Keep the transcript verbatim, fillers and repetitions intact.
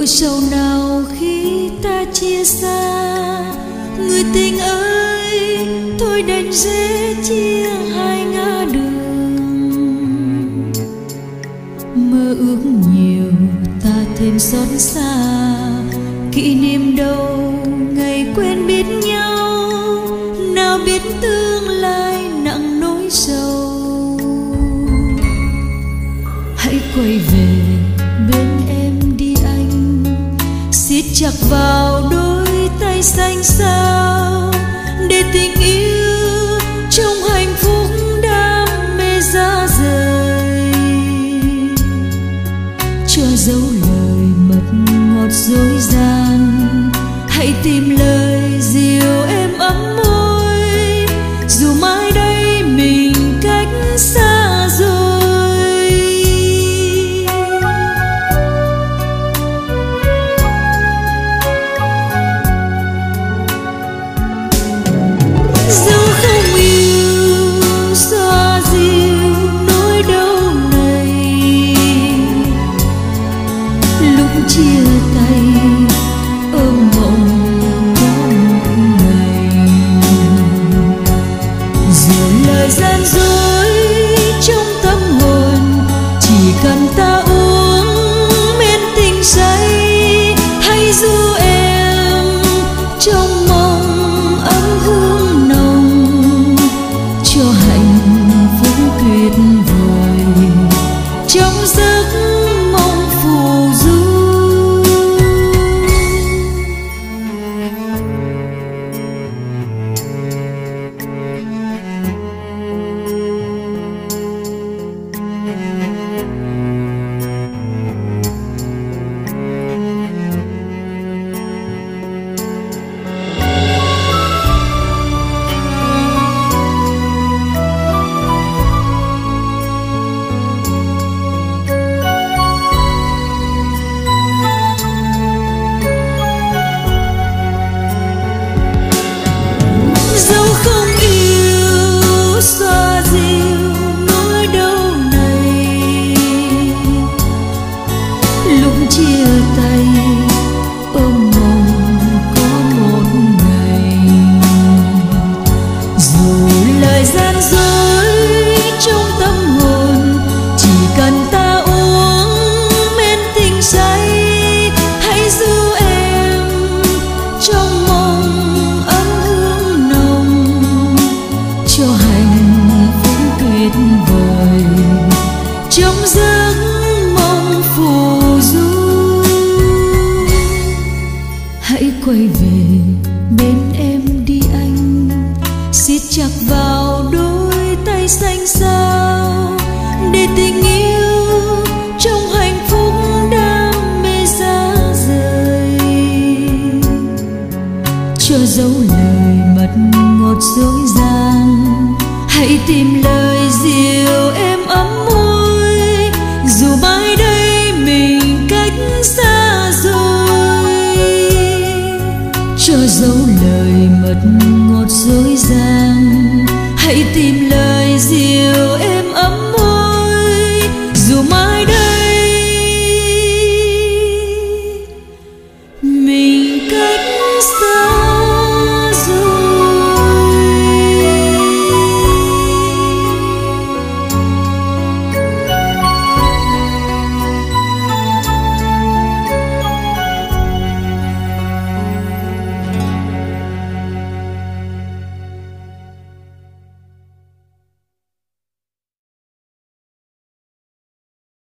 nỗi sầu nào khi ta chia xa. Người tình ơi, thôi đành dễ chia hai ngã đường. Mơ ước nhiều ta thêm xót xa, kỷ niệm đâu ngày quen biết nhau. Nào biết tương lai nặng nỗi sầu. Hãy quay về bên em đi anh, siết chặt vào đôi tay xanh xao, để tình yêu trong hạnh phúc đam mê ra rời. Cho dấu lời mật ngọt dối gian, hãy tìm lời dịu êm ấm môi, dù mai đây mình cách xa rồi. Dẫu không yêu xoa dịu nỗi đau này, lúc chia tay ôm mộng có một ngày. Dù lời gian dối trong tâm hồn, chỉ cần ta uống men tình say, hay du em trong mong ấm hương nồng, cho hạnh phúc tuyệt vời trong giấc mộng phù du. Dẫu không yêu xoa dịu nỗi đau này, lúc chia tay ôm mong có một ngày. Dù lời gian dối trong tâm hồn, chỉ cần ta uống men tình say, hãy du em trong mong ấm hương nồng, cho hạnh phúc tuyệt vời trong giấc mộng phù du. Hãy quay về bên em đi anh, siết chặt vào đôi tay xanh xao, để tình yêu trong hạnh phúc đam mê ra rời. Cho dấu lời mật ngọt dối gian, hãy tìm lời dịu êm ấm môi, dù mai đây mình cách xa rồi. Cho dấu lời mật ngọt dối gian, hãy tìm lời dịu êm ấm môi, dù mai đây